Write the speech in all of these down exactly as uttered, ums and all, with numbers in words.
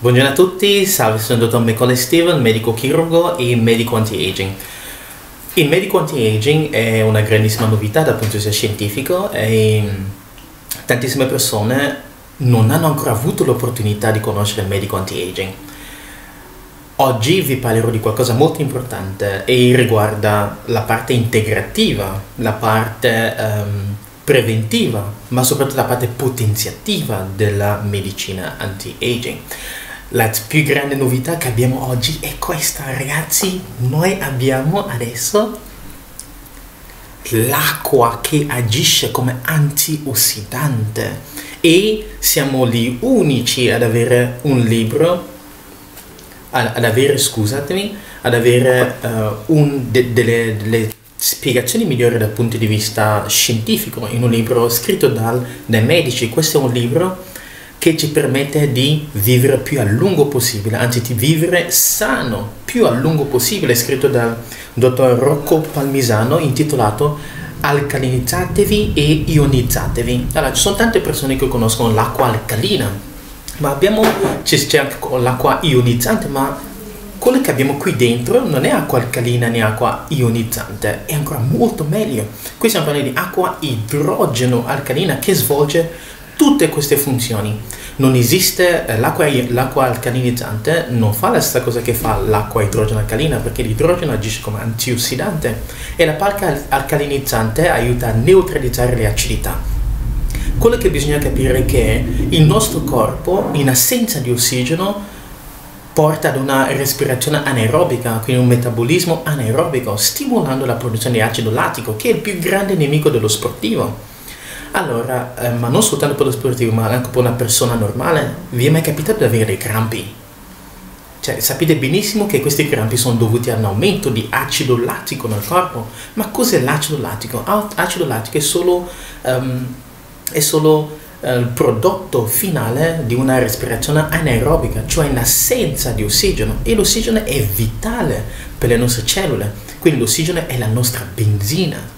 Buongiorno a tutti, salve, sono il dottor Macaulay Steven, medico chirurgo e medico anti-aging. Il medico anti-aging è una grandissima novità dal punto di vista scientifico e tantissime persone non hanno ancora avuto l'opportunità di conoscere il medico anti-aging. Oggi vi parlerò di qualcosa molto importante e riguarda la parte integrativa, la parte um, preventiva, ma soprattutto la parte potenziativa della medicina anti-aging. La più grande novità che abbiamo oggi è questa, ragazzi. Noi abbiamo adesso l'acqua che agisce come antiossidante e siamo gli unici ad avere un libro, ad, ad avere, scusatemi, ad avere uh, un, de, delle, delle spiegazioni migliori dal punto di vista scientifico in un libro scritto dal, dai medici. Questo è un libro che ci permette di vivere più a lungo possibile, anzi di vivere sano più a lungo possibile, scritto dal dottor Rocco Palmisano, intitolato Alcalinizzatevi e ionizzatevi. Allora, ci sono tante persone che conoscono l'acqua alcalina, ma abbiamo, c'è anche l'acqua ionizzante, ma quello che abbiamo qui dentro non è acqua alcalina né acqua ionizzante, è ancora molto meglio. Qui stiamo parlando di acqua idrogeno alcalina che svolge tutte queste funzioni. Non esiste eh, l'acqua, l'acqua alcalinizzante non fa la stessa cosa che fa l'acqua idrogeno alcalina, perché l'idrogeno agisce come antiossidante e la parte alcalinizzante aiuta a neutralizzare le acidità. Quello che bisogna capire è che il nostro corpo, in assenza di ossigeno, porta ad una respirazione anaerobica, quindi un metabolismo anaerobico, stimolando la produzione di acido lattico, che è il più grande nemico dello sportivo. Allora, eh, ma non soltanto per lo sportivo, ma anche per una persona normale, vi è mai capitato di avere dei crampi? Cioè, sapete benissimo che questi crampi sono dovuti a un aumento di acido lattico nel corpo. Ma cos'è l'acido lattico? L'acido lattico è solo, um, è solo uh, il prodotto finale di una respirazione anaerobica, cioè in assenza di ossigeno. E l'ossigeno è vitale per le nostre cellule, quindi l'ossigeno è la nostra benzina.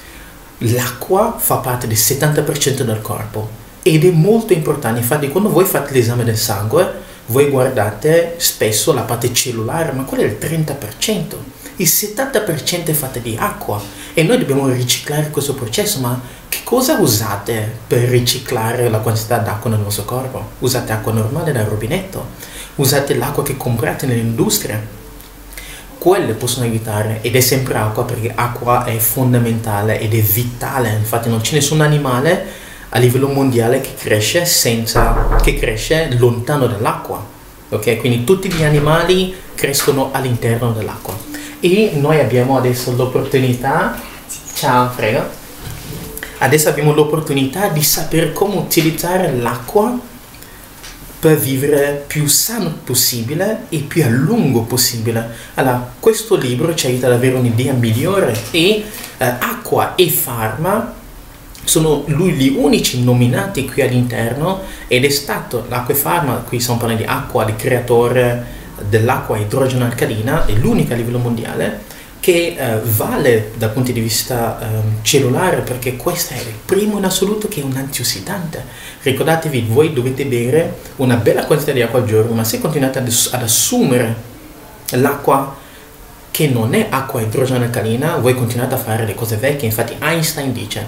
L'acqua fa parte del settanta per cento del corpo ed è molto importante. Infatti, quando voi fate l'esame del sangue, voi guardate spesso la parte cellulare, ma quello è il trenta per cento. Il settanta per cento è fatta di acqua e noi dobbiamo riciclare questo processo. Ma che cosa usate per riciclare la quantità d'acqua nel vostro corpo? Usate acqua normale dal rubinetto? Usate l'acqua che comprate nell'industria? Quelle possono aiutare, ed è sempre acqua, perché acqua è fondamentale ed è vitale. Infatti non c'è nessun animale a livello mondiale che cresce senza che cresce lontano dall'acqua, ok? Quindi tutti gli animali crescono all'interno dell'acqua e noi abbiamo adesso l'opportunità, ciao, prego, adesso abbiamo l'opportunità di sapere come utilizzare l'acqua per vivere più sano possibile e più a lungo possibile. Allora, questo libro ci aiuta ad avere un'idea migliore e eh, acqua e farma sono lui gli unici nominati qui all'interno, ed è stato l'acqua e farma, qui stiamo parlando di acqua, il creatore dell'acqua idrogeno alcalina, è l'unica a livello mondiale che eh, vale dal punto di vista eh, cellulare, perché questo è il primo in assoluto che è un antiossidante. Ricordatevi, voi dovete bere una bella quantità di acqua al giorno, ma se continuate ad, ad assumere l'acqua che non è acqua idrogeno alcalina, voi continuate a fare le cose vecchie. Infatti Einstein dice,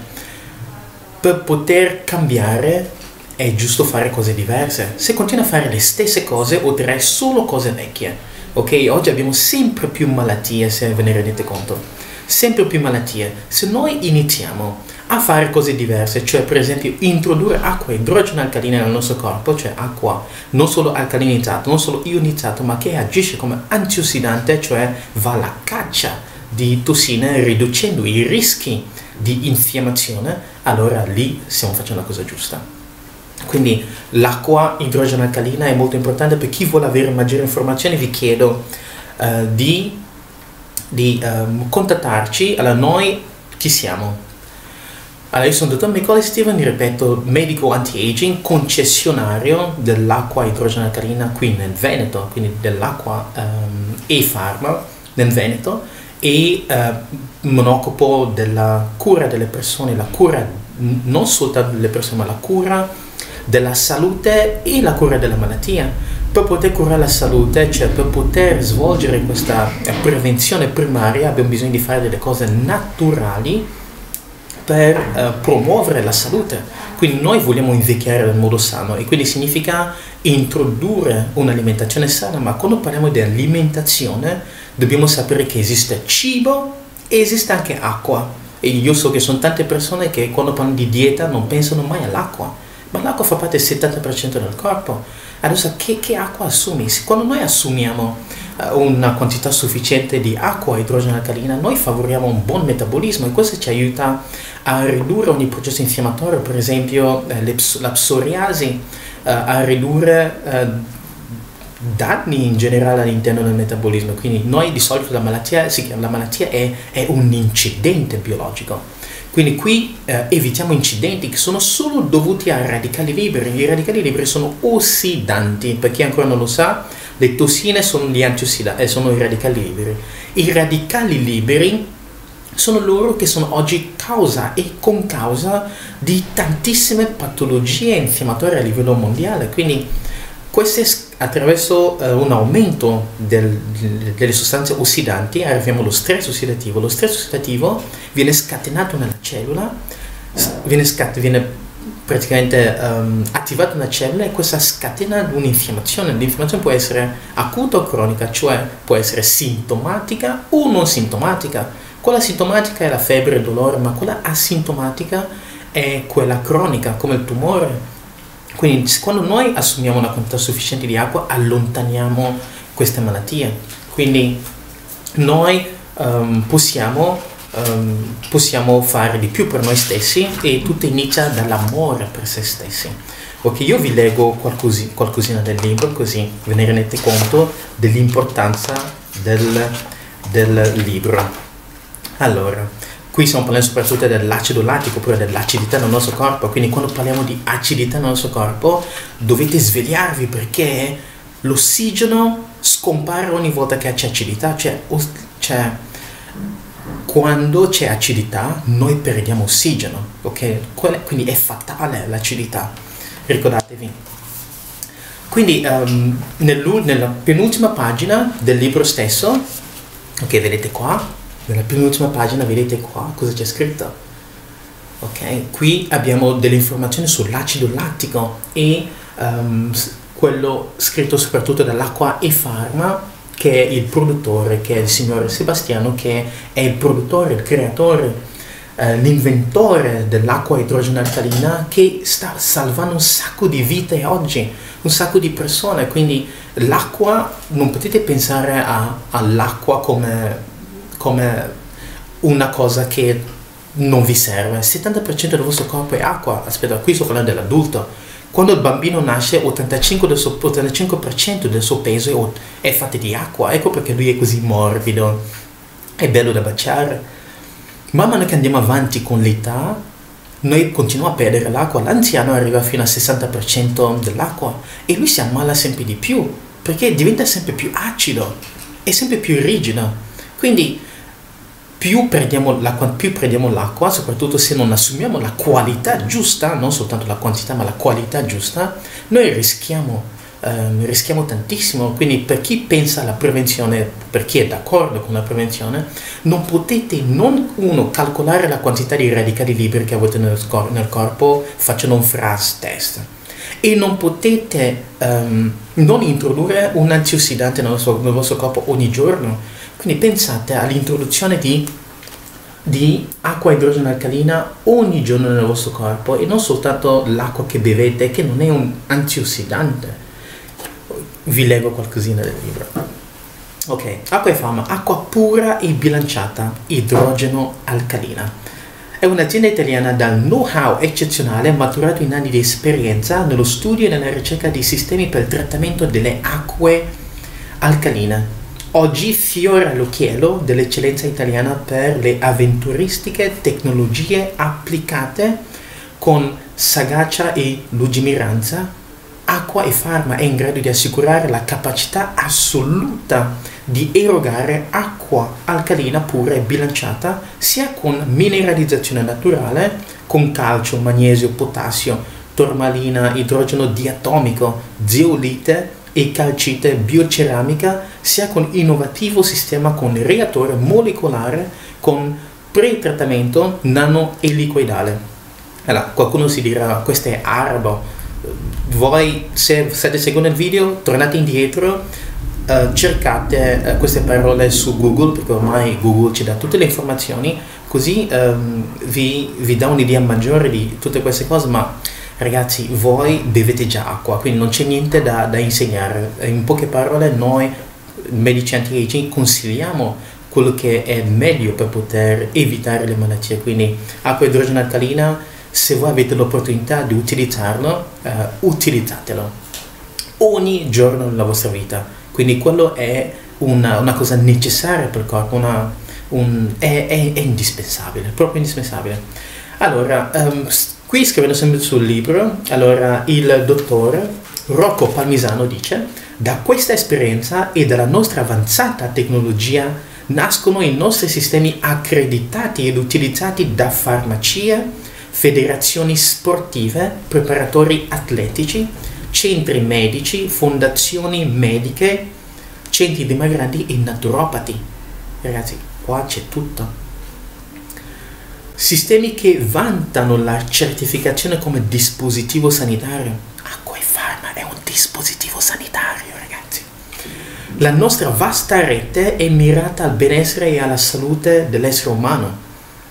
per poter cambiare è giusto fare cose diverse. Se continui a fare le stesse cose, otterrai solo cose vecchie. Ok, oggi abbiamo sempre più malattie, se ve ne rendete conto, sempre più malattie. Se noi iniziamo a fare cose diverse, cioè per esempio introdurre acqua idrogeno alcalina nel nostro corpo, cioè acqua non solo alcalinizzata, non solo ionizzata, ma che agisce come antiossidante, cioè va alla caccia di tossine, riducendo i rischi di infiammazione, allora lì stiamo facendo la cosa giusta. Quindi l'acqua idrogeno alcalina è molto importante. Per chi vuole avere maggiori informazioni vi chiedo uh, di, di um, contattarci. Allora, noi chi siamo? Allora, io sono il dottor Macaulay Steven, ripeto, medico anti-aging, concessionario dell'acqua idrogeno alcalina qui nel Veneto, quindi dell'acqua um, e farma nel Veneto, e uh, mi occupo della cura delle persone, la cura non soltanto delle persone, ma la cura della salute e la cura della malattia. per poter curare la salute, cioè per poter svolgere questa prevenzione primaria, abbiamo bisogno di fare delle cose naturali per eh, promuovere la salute. Quindi noi vogliamo invecchiare nel modo sano e quindi significa introdurre un'alimentazione sana, ma quando parliamo di alimentazione dobbiamo sapere che esiste cibo e esiste anche acqua. E io so che sono tante persone che quando parlano di dieta non pensano mai all'acqua, ma l'acqua fa parte del settanta per cento del corpo. Adesso che, che acqua assumi? Quando noi assumiamo uh, una quantità sufficiente di acqua e idrogeno alcalina, noi favoriamo un buon metabolismo e questo ci aiuta a ridurre ogni processo infiammatorio, per esempio eh, la psoriasi, uh, a ridurre uh, danni in generale all'interno del metabolismo. Quindi noi di solito la malattia, sì, la malattia è, è un incidente biologico. Quindi qui eh, evitiamo incidenti che sono solo dovuti a radicali liberi. I radicali liberi sono ossidanti, per chi ancora non lo sa, le tossine sono gli antiossidanti, eh, sono i radicali liberi. I radicali liberi sono loro che sono oggi causa e concausa di tantissime patologie infiammatorie a livello mondiale. Quindi queste, attraverso uh, un aumento del, delle sostanze ossidanti arriviamo allo stress ossidativo. Lo stress ossidativo viene scatenato nella cellula, viene, scat viene praticamente um, attivato nella cellula e questa scatena un'infiammazione. L'infiammazione può essere acuta o cronica, cioè può essere sintomatica o non sintomatica. Quella sintomatica è la febbre e il dolore, ma quella asintomatica è quella cronica, come il tumore. Quindi quando noi assumiamo una quantità sufficiente di acqua allontaniamo queste malattie. Quindi noi um, possiamo, um, possiamo fare di più per noi stessi e tutto inizia dall'amore per se stessi. Ok, io vi leggo qualcosi, qualcosina del libro così ve ne rendete conto dell'importanza del, del libro. Allora, qui stiamo parlando soprattutto dell'acido lattico oppure dell'acidità nel nostro corpo, quindi quando parliamo di acidità nel nostro corpo dovete svegliarvi perché l'ossigeno scompare ogni volta che c'è acidità, cioè, cioè quando c'è acidità noi perdiamo ossigeno, ok? Quindi è fatale l'acidità, ricordatevi. Quindi um, nella penultima pagina del libro stesso, ok, vedete qua, nella penultima pagina vedete qua cosa c'è scritto. Ok, qui abbiamo delle informazioni sull'acido lattico e um, quello scritto soprattutto dall'Acqua e Pharma, che è il produttore, che è il signor Sebastiano, che è il produttore, il creatore, eh, l'inventore dell'acqua idrogeno alcalina, che sta salvando un sacco di vite oggi, un sacco di persone. Quindi l'acqua, non potete pensare all'acqua come come una cosa che non vi serve. Il settanta per cento del vostro corpo è acqua. Aspetta, qui sto parlando dell'adulto. Quando il bambino nasce, ottantacinque per cento del suo peso è fatto di acqua. Ecco perché lui è così morbido, è bello da baciare. Man mano che andiamo avanti con l'età, noi continuiamo a perdere l'acqua. L'anziano arriva fino al sessanta per cento dell'acqua e lui si ammala sempre di più perché diventa sempre più acido e sempre più rigido. Quindi più perdiamo l'acqua, più perdiamo l'acqua, soprattutto se non assumiamo la qualità giusta, non soltanto la quantità ma la qualità giusta, noi rischiamo, ehm, rischiamo tantissimo. Quindi per chi pensa alla prevenzione, per chi è d'accordo con la prevenzione, non potete non uno calcolare la quantità di radicali liberi che avete nel, cor nel corpo facendo un Fras test. E non potete um, non introdurre un antiossidante nel vostro, nel vostro corpo ogni giorno. Quindi pensate all'introduzione di, di acqua idrogeno alcalina ogni giorno nel vostro corpo e non soltanto l'acqua che bevete, che non è un antiossidante. Vi leggo qualcosina del libro. Ok, Acqua e Pharma, acqua pura e bilanciata, idrogeno alcalina. È un'azienda italiana dal know-how eccezionale maturato in anni di esperienza nello studio e nella ricerca di sistemi per il trattamento delle acque alcaline. Oggi fiora all'occhiello dell'eccellenza italiana per le avventuristiche tecnologie applicate con sagacia e lungimiranza. Acqua e Pharma è in grado di assicurare la capacità assoluta di erogare acqua alcalina pura e bilanciata sia con mineralizzazione naturale, con calcio, magnesio, potassio, tormalina, idrogeno diatomico, zeolite, e calcite bioceramica, sia con innovativo sistema con reattore molecolare con pre-trattamento nano-elicoidale. Allora, qualcuno si dirà, questo è arabo. Voi, se state seguendo il video, tornate indietro, uh, cercate uh, queste parole su Google, perché ormai Google ci dà tutte le informazioni, così um, vi, vi dà un'idea maggiore di tutte queste cose, ma ragazzi, voi bevete già acqua, quindi non c'è niente da, da insegnare. In poche parole, noi medici anti-aging consigliamo quello che è meglio per poter evitare le malattie, quindi acqua idrogeno alcalina. Se voi avete l'opportunità di utilizzarlo, uh, utilizzatelo ogni giorno nella vostra vita. Quindi quello è una, una cosa necessaria per il corpo, una, un, è, è, è indispensabile, proprio indispensabile. Allora, um, qui scrivendo sempre sul libro, allora il dottore Rocco Palmisano dice: da questa esperienza e dalla nostra avanzata tecnologia nascono i nostri sistemi accreditati ed utilizzati da farmacie, federazioni sportive, preparatori atletici, centri medici, fondazioni mediche, centri dimagranti e naturopati. Ragazzi, qua c'è tutto. Sistemi che vantano la certificazione come dispositivo sanitario. Acquafarma è un dispositivo sanitario, ragazzi. La nostra vasta rete è mirata al benessere e alla salute dell'essere umano,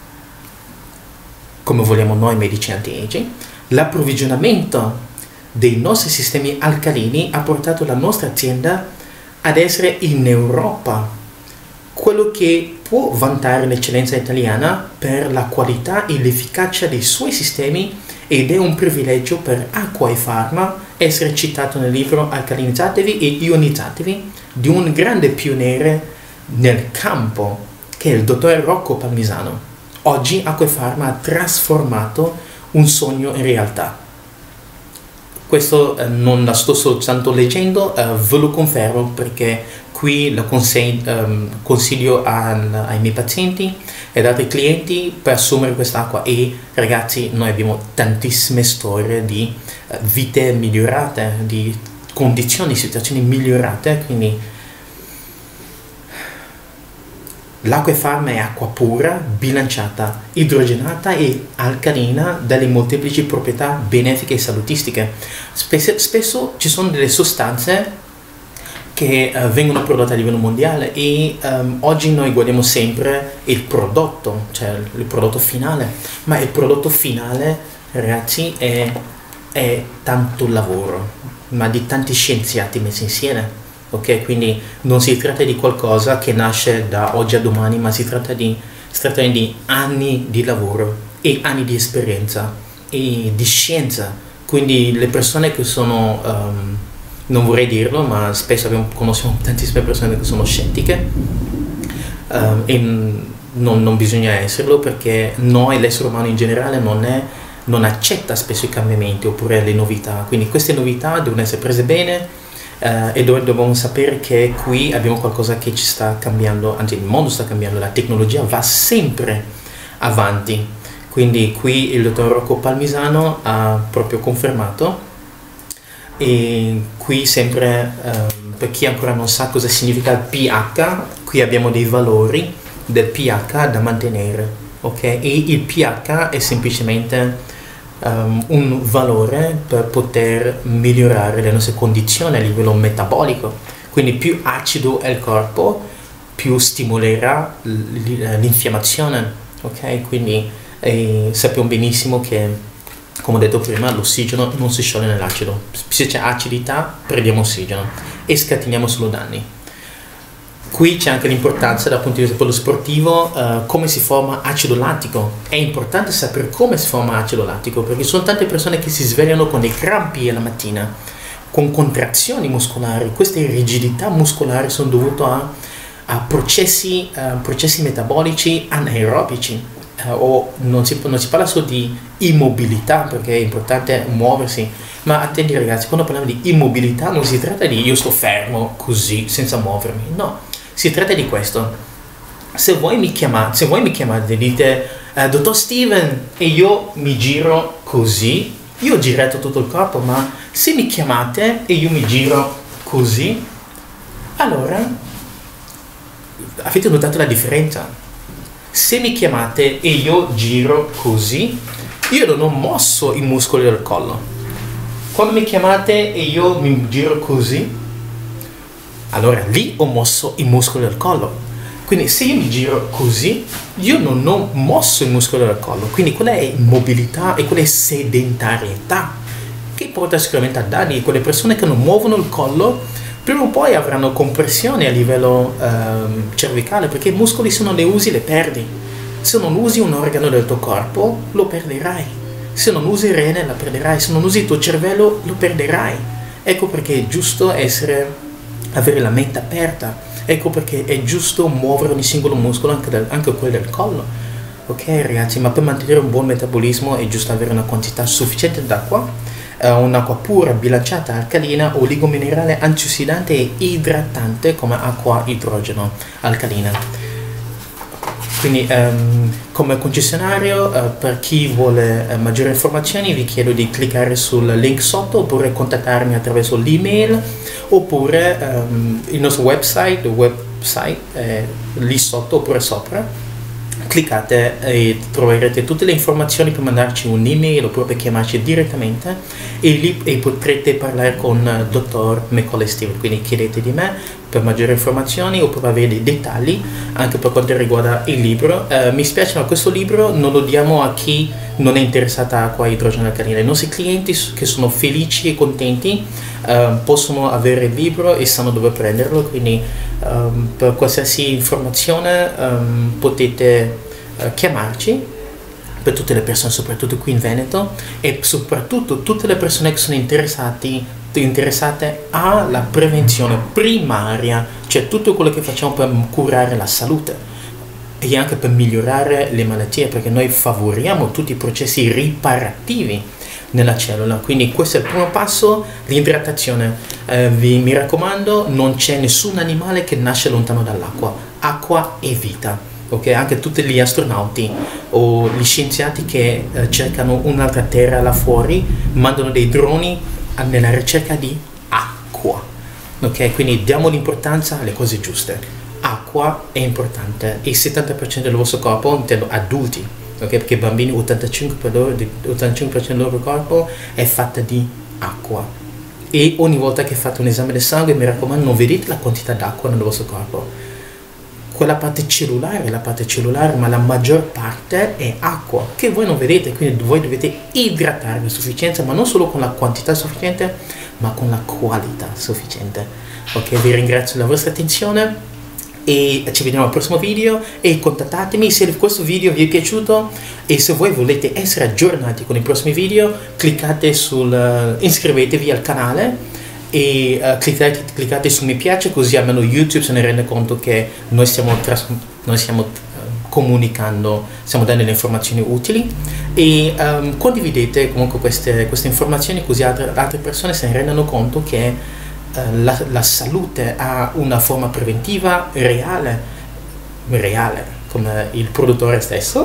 come vogliamo noi medici anti-aging. L'approvvigionamento dei nostri sistemi alcalini ha portato la nostra azienda ad essere in Europa quello che può vantare l'eccellenza italiana per la qualità e l'efficacia dei suoi sistemi, ed è un privilegio per Acquafarma essere citato nel libro Alcalinizzatevi e ionizzatevi di un grande pioniere nel campo che è il dottor Rocco Palmisano. Oggi Acquafarma ha trasformato un sogno in realtà. Questo eh, non la sto soltanto leggendo, eh, ve lo confermo, perché qui lo um, consiglio al, ai miei pazienti ed altri clienti per assumere quest'acqua. E ragazzi, noi abbiamo tantissime storie di uh, vite migliorate, di condizioni, situazioni migliorate, quindi l'Acquafarma è acqua pura, bilanciata, idrogenata e alcalina dalle molteplici proprietà benefiche e salutistiche. Spesso, spesso ci sono delle sostanze che uh, vengono prodotte a livello mondiale e um, oggi noi guardiamo sempre il prodotto, cioè il prodotto finale, ma il prodotto finale, ragazzi, è, è tanto lavoro, ma di tanti scienziati messi insieme. Ok, quindi non si tratta di qualcosa che nasce da oggi a domani, ma si tratta di, si tratta di anni di lavoro e anni di esperienza e di scienza. Quindi le persone che sono, um, non vorrei dirlo, ma spesso abbiamo, conosciamo tantissime persone che sono scettiche, um, e non, non bisogna esserlo, perché noi, l'essere umano in generale, non è, non accetta spesso i cambiamenti oppure le novità. Quindi queste novità devono essere prese bene. Uh, e dove dobbiamo sapere che qui abbiamo qualcosa che ci sta cambiando, anzi il mondo sta cambiando, la tecnologia va sempre avanti. Quindi qui il dottor Rocco Palmisano ha proprio confermato, e qui sempre uh, per chi ancora non sa cosa significa il pH, qui abbiamo dei valori del pH da mantenere, ok? E il pH è semplicemente Um, un valore per poter migliorare le nostre condizioni a livello metabolico. Quindi più acido è il corpo, più stimolerà l'infiammazione, ok? Quindi eh, sappiamo benissimo che, come ho detto prima, l'ossigeno non si scioglie nell'acido. Se c'è acidità, perdiamo ossigeno e scateniamo solo danni. Qui c'è anche l'importanza dal punto di vista sportivo, uh, come si forma acido lattico. È importante sapere come si forma acido lattico, perché ci sono tante persone che si svegliano con dei crampi alla mattina, con contrazioni muscolari. Queste rigidità muscolari sono dovute a, a processi, uh, processi metabolici anaerobici. Uh, o non si, non si parla solo di immobilità, perché è importante muoversi, ma attenti ragazzi, quando parliamo di immobilità non si tratta di io sto fermo così senza muovermi, no. Si tratta di questo. Se voi mi chiamate, se voi mi chiamate e dite eh, dottor Steven, e io mi giro così, io ho girato tutto il corpo, ma se mi chiamate e io mi giro così, allora avete notato la differenza? Se mi chiamate e io giro così, io non ho mosso i muscoli del collo. Quando mi chiamate e io mi giro così, allora lì ho mosso i muscoli del collo. Quindi se io mi giro così, io non ho mosso i muscoli del collo. Quindi quella è immobilità e quella è sedentarietà, che porta sicuramente a danni. Quelle persone che non muovono il collo, prima o poi avranno compressione a livello ehm, cervicale, perché i muscoli, se non li usi, li perdi. Se non usi un organo del tuo corpo, lo perderai. Se non usi il rene, la perderai. Se non usi il tuo cervello, lo perderai. Ecco perché è giusto essere, avere la mente aperta. Ecco perché è giusto muovere ogni singolo muscolo, anche, del, anche quello del collo. Ok ragazzi, ma per mantenere un buon metabolismo è giusto avere una quantità sufficiente d'acqua, eh, un'acqua pura, bilanciata, alcalina, oligominerale, antiossidante e idratante come acqua idrogeno alcalina. Quindi ehm, come concessionario, eh, per chi vuole eh, maggiori informazioni, vi chiedo di cliccare sul link sotto oppure contattarmi attraverso l'email oppure ehm, il nostro website, il website è lì sotto oppure sopra. Cliccate e troverete tutte le informazioni per mandarci un'email oppure per chiamarci direttamente e lì e potrete parlare con il dottor Macaulay Steven. Quindi chiedete di me per maggiori informazioni o per avere dei dettagli anche per quanto riguarda il libro. Eh, mi spiace, ma questo libro non lo diamo a chi non è interessato a acqua idrogeno alcalina. I nostri clienti che sono felici e contenti eh, possono avere il libro e sanno dove prenderlo, quindi um, per qualsiasi informazione um, potete uh, chiamarci, per tutte le persone, soprattutto qui in Veneto, e soprattutto tutte le persone che sono interessati interessate alla prevenzione primaria, cioè tutto quello che facciamo per curare la salute e anche per migliorare le malattie, perché noi favoriamo tutti i processi riparativi nella cellula. Quindi questo è il primo passo, l'idratazione. Eh, vi, mi raccomando, non c'è nessun animale che nasce lontano dall'acqua. Acqua è vita. Okay? Anche tutti gli astronauti o gli scienziati che eh, cercano un'altra terra là fuori mandano dei droni nella ricerca di acqua. Ok, quindi diamo l'importanza alle cose giuste. Acqua è importante. Il settanta per cento del vostro corpo, intendo adulti, ok, perché i bambini ottantacinque per cento del loro corpo è fatta di acqua. E ogni volta che fate un esame del sangue, mi raccomando, non vedete la quantità d'acqua nel vostro corpo. Quella parte cellulare è la parte cellulare, ma la maggior parte è acqua che voi non vedete, quindi voi dovete idratarvi a sufficienza, ma non solo con la quantità sufficiente, ma con la qualità sufficiente. Ok, vi ringrazio della vostra attenzione e ci vediamo al prossimo video e contattatemi se questo video vi è piaciuto e se voi volete essere aggiornati con i prossimi video, cliccate sul uh, iscrivetevi al canale e uh, cliccate, cliccate su mi piace, così almeno YouTube se ne rende conto che noi stiamo, noi stiamo uh, comunicando, stiamo dando le informazioni utili e um, condividete comunque queste, queste informazioni, così altre, altre persone se ne rendano conto che uh, la, la salute ha una forma preventiva reale, reale come il produttore stesso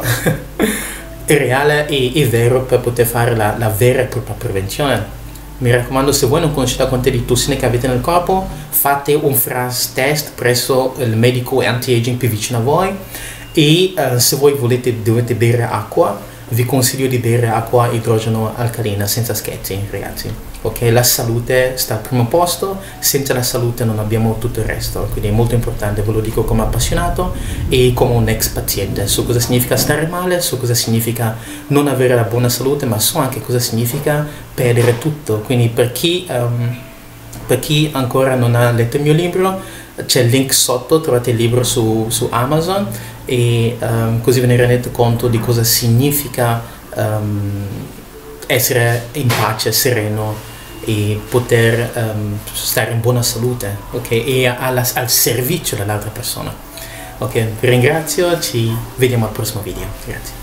è reale e è vero per poter fare la, la vera e propria prevenzione. Mi raccomando, se voi non conoscete la quantità di tossine che avete nel corpo, fate un flash test presso il medico anti-aging più vicino a voi e uh, se voi volete, dovete bere acqua, vi consiglio di bere acqua idrogeno alcalina senza scherzi, ragazzi. Ok, la salute sta al primo posto, senza la salute non abbiamo tutto il resto, quindi è molto importante, ve lo dico come appassionato e come un ex paziente. So cosa significa stare male, so cosa significa non avere la buona salute, ma so anche cosa significa perdere tutto. Quindi per chi, um, per chi ancora non ha letto il mio libro, c'è il link sotto, trovate il libro su, su Amazon e um, così ve ne rendete conto di cosa significa um, essere in pace, sereno e poter um, stare in buona salute, ok, e alla, al servizio dell'altra persona. Ok, vi ringrazio, ci vediamo al prossimo video, grazie.